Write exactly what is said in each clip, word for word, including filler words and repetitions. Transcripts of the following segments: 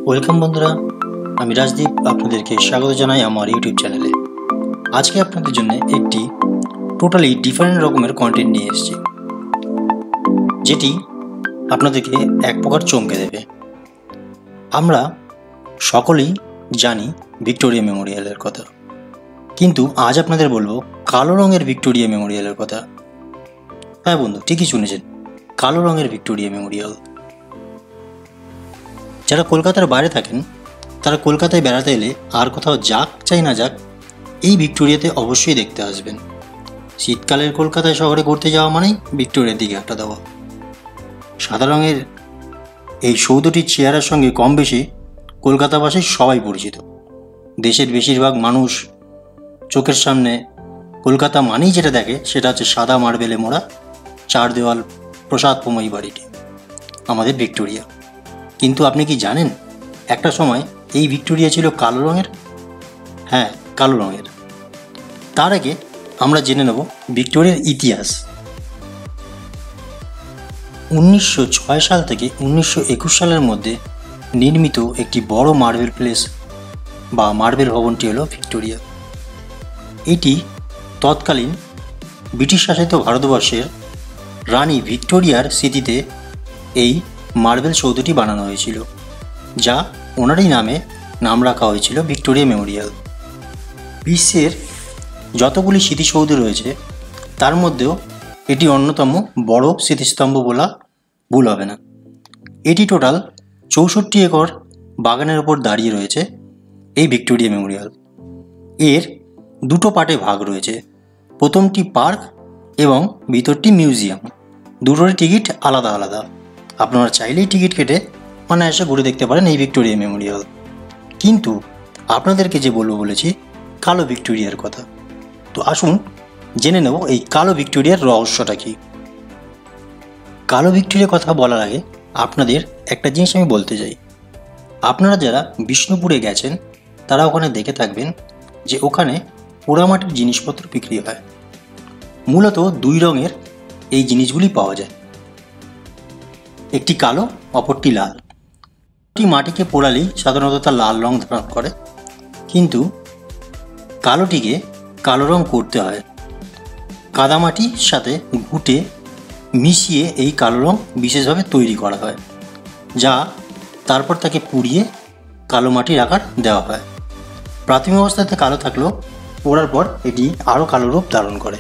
Welcome বন্ধুরা, আমি রাজদীপ আপনাদেরকে স্বাগত জানাই আমার ইউটিউব চ্যানেলে। আজকে আপনাদের জন্য একটি টোটালি ডিফারেন্ট রকমের কন্টেন্ট নিয়ে এসেছি, যেটি আপনাদেরকে এক প্রকার চমকে দেবে। আমরা সকলেই জানি ভিক্টোরিয়া মেমোরিয়ালের কথা, কিন্তু আজ আপনাদের বলবো কালো রঙের ভিক্টোরিয়া মেমোরিয়ালের কথা। হ্যাঁ বন্ধু, ঠিকই শুনেছেন, কালো রঙের ভিক্টোরিয়া মেমোরিয়াল। যারা কলকাতার বাইরে থাকেন তারা কলকাতায় বেড়াতে এলে আর কোথাও যাক চাই না যাক, এই ভিক্টোরিয়াতে অবশ্যই দেখতে আসবেন। শীতকালের কলকাতায় শহরে ঘুরতে যাওয়া মানেই ভিক্টোরিয়ার দিকে একটা দেওয়া। সাদা রঙের এই সৌধটির চেহারার সঙ্গে কম বেশি কলকাতাবাসী সবাই পরিচিত। দেশের বেশিরভাগ মানুষ চোখের সামনে কলকাতা মানেই যেটা দেখে সেটা হচ্ছে সাদা মার্বেলে মোড়া চার দেওয়াল প্রসাদময়ী বাড়িটি, আমাদের ভিক্টোরিয়া। কিন্তু আপনি কি জানেন একটা সময় এই ভিক্টোরিয়া ছিল কালো রঙের? হ্যাঁ, কালো রঙের। তার আগে আমরা জেনে নেব ভিক্টোরিয়ার ইতিহাস। উনিশশো ছয় সাল থেকে উনিশশো একুশ সালের মধ্যে নির্মিত একটি বড় মার্বেল প্লেস বা মার্বেল ভবনটি হলো ভিক্টোরিয়া। এটি তৎকালীন ব্রিটিশ শাসিত ভারতবর্ষের রানী ভিক্টোরিয়ার স্মৃতিতে এই মার্বেল সৌধটি বানানো হয়েছিল, যা ওনারই নামে নাম রাখা হয়েছিল ভিক্টোরিয়া মেমোরিয়াল। বিশ্বের যতগুলি স্মৃতিসৌধ রয়েছে তার মধ্যেও এটি অন্যতম বড় স্মৃতিস্তম্ভ বলা ভুল হবে না। এটি টোটাল চৌষট্টি একর বাগানের ওপর দাঁড়িয়ে রয়েছে এই ভিক্টোরিয়া মেমোরিয়াল। এর দুটো পার্টে ভাগ রয়েছে, প্রথমটি পার্ক এবং ভিতরটি মিউজিয়াম। দুটোরই টিকিট আলাদা আলাদা। আপনারা চাইলেই টিকিট কেটে অনায়াসে ঘুরে দেখতে পারেন এই ভিক্টোরিয়া মেমোরিয়াল। কিন্তু আপনাদেরকে যে বলবো বলেছি কালো ভিক্টোরিয়ার কথা। তো আসুন জেনে নেব এই কালো ভিক্টোরিয়ার রহস্যটা কি। কালো ভিক্টোরিয়ার কথা বলার আগে আপনাদের একটা জিনিস আমি বলতে চাই। আপনারা যারা বিষ্ণুপুরে গেছেন তারা ওখানে দেখে থাকবেন যে ওখানে পোড়ামাটির জিনিসপত্র বিক্রি হয়। মূলত দুই রঙের এই জিনিসগুলি পাওয়া যায়, একটি কালো, অপরটি লাল। একটি মাটিকে পোড়ালেই সাধারণত তা লাল রং ধারণ করে, কিন্তু কালোটিকে কালো রং করতে হয়। কাদামাটির সাথে ঘুঁটে মিশিয়ে এই কালো রং বিশেষভাবে তৈরি করা হয়, যা তারপর তাকে পুড়িয়ে কালো মাটির আকার দেওয়া হয়। প্রাথমিক অবস্থাতে কালো থাকলেও পোড়ার পর এটি আরও কালো রূপ ধারণ করে।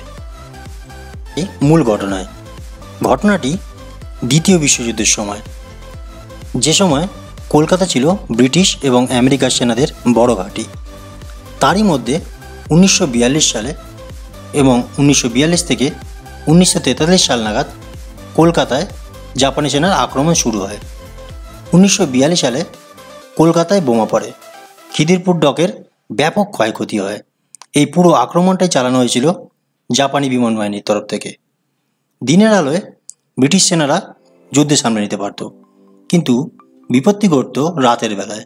এই মূল ঘটনায় ঘটনাটি দ্বিতীয় বিশ্বযুদ্ধের সময়, যে সময় কলকাতা ছিল ব্রিটিশ এবং আমেরিকার সেনাদের বড় ঘাঁটি। তারই মধ্যে উনিশশো বিয়াল্লিশ সালে এবং উনিশশো বিয়াল্লিশ থেকে উনিশশো তেতাল্লিশ সাল নাগাদ কলকাতায় জাপানি সেনার আক্রমণ শুরু হয়। উনিশশো বিয়াল্লিশ সালে কলকাতায় বোমা পড়ে, খিদিরপুর ডকের ব্যাপক ক্ষয়ক্ষতি হয়। এই পুরো আক্রমণটাই চালানো হয়েছিল জাপানি বিমান বাহিনীর তরফ থেকে। দিনের আলোয় ব্রিটিশ সেনারা যুদ্ধে সামনে নিতে পারত, কিন্তু বিপত্তি ঘটত রাতের বেলায়।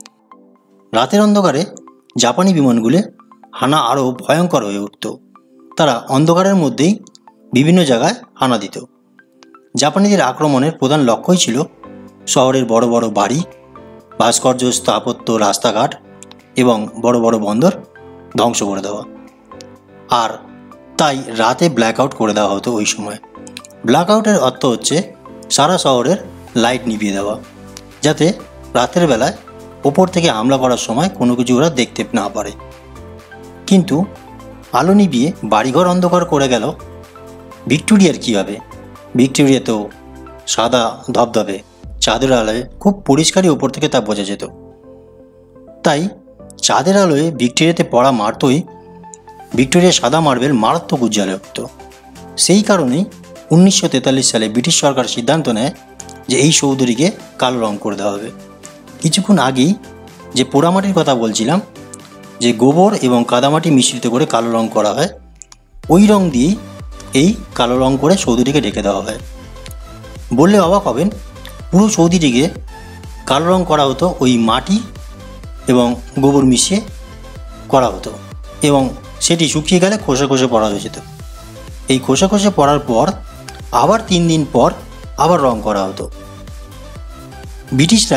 রাতের অন্ধকারে জাপানি বিমানগুলো হানা আরও ভয়ঙ্কর হয়ে উঠত। তারা অন্ধকারের মধ্যেই বিভিন্ন জায়গায় হানা দিত। জাপানিদের আক্রমণের প্রধান লক্ষ্যই ছিল শহরের বড় বড় বাড়ি, ভাস্কর্য, স্থাপত্য, রাস্তাঘাট এবং বড় বড় বন্দর ধ্বংস করে দেওয়া। আর তাই রাতে ব্ল্যাক আউট করে দেওয়া হতো ওই সময়। ব্ল্যাক আউটের অর্থ হচ্ছে সারা শহরের লাইট নিভিয়ে দেওয়া, যাতে রাতের বেলায় ওপর থেকে হামলা করার সময় কোনো কিছু ওরা দেখতে না পারে। কিন্তু আলো নিভিয়ে বাড়িঘর অন্ধকার করে গেল ভিক্টোরিয়ার কী হবে? ভিক্টোরিয়া তো সাদা ধবধবে, চাঁদের আলোয় খুব পরিষ্কারই ওপর থেকে তা বোঝা যেত। তাই চাঁদের আলোয় ভিক্টোরিয়াতে পড়া মারতই ভিক্টোরিয়া সাদা মার্বেল মারাত্মক উজ্জ্বলে উঠত। সেই কারণেই উনিশশো তেতাল্লিশ সালে ব্রিটিশ সরকার সিদ্ধান্ত নেয় যে এই সৌধটিকে কালো রং করে দেওয়া হবে। কিছুক্ষণ আগেই যে পোড়ামাটির কথা বলছিলাম, যে গোবর এবং কাদামাটি মিশ্রিত করে কালো রং করা হয়, ওই রং দিয়েই এই কালো রং করে সৌধটিকে ঢেকে দেওয়া হয়। বললে অবাক হবেন, পুরো সৌধটিকে কালো রং করা হতো ওই মাটি এবং গোবর মিশিয়ে করা হতো, এবং সেটি শুকিয়ে গেলে খসে খসে পড়া হয়ে যেত। এই খসে খসে পড়ার পর আবার তিন দিন পর আবার রং করা হতো। ব্রিটিশরা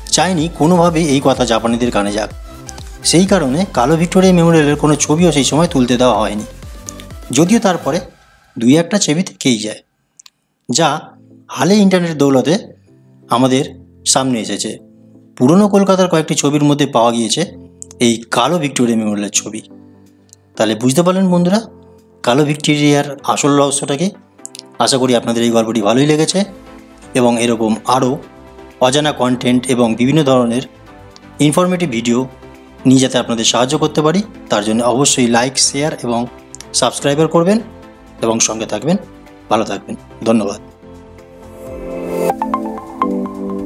চায়নি কোনোভাবে এই কথা জাপানিদের কানে যাক। সেই কারণে কালো ভিক্টোরিয়া মেমোরিয়ালের কোনো ছবিও সেই সময় তুলতে দেওয়া হয়নি, যদিও তারপরে দুই একটা ছবি থেকেই যায়, যা হালে ইন্টারনেট দৌলতে আমাদের সামনে এসেছে। পুরনো কলকাতার কয়েকটি ছবির মধ্যে পাওয়া গিয়েছে এই কালো ভিক্টোরিয়া মেমোরিয়ালের ছবি। তাহলে বুঝতে পারলেন বন্ধুরা কালো ভিক্টোরিয়ার আসল রহস্যটাকে। আশা করি আপনাদের এই গল্পটি ভালোই লেগেছে এবং এরকম আরও অজানা কন্টেন্ট এবং বিভিন্ন ধরনের ইনফরমেটিভ ভিডিও নিয়ে যাতে আপনাদের সাহায্য করতে পারি, তার জন্য অবশ্যই লাইক, শেয়ার এবং সাবস্ক্রাইবার করবেন এবং সঙ্গে থাকবেন। ভালো থাকবেন। ধন্যবাদ।